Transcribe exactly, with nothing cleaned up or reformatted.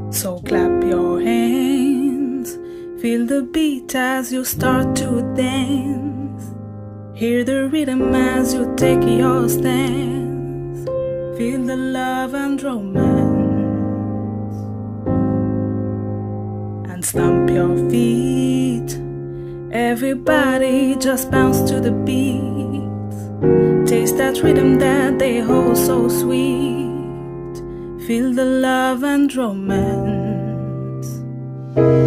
So clap your hands, feel the beat as you start to dance. Hear the rhythm as you take your stance. Feel the love and romance. And stomp your feet. Everybody just bounce to the beat. Taste that rhythm that they hold so sweet. Feel the love and romance.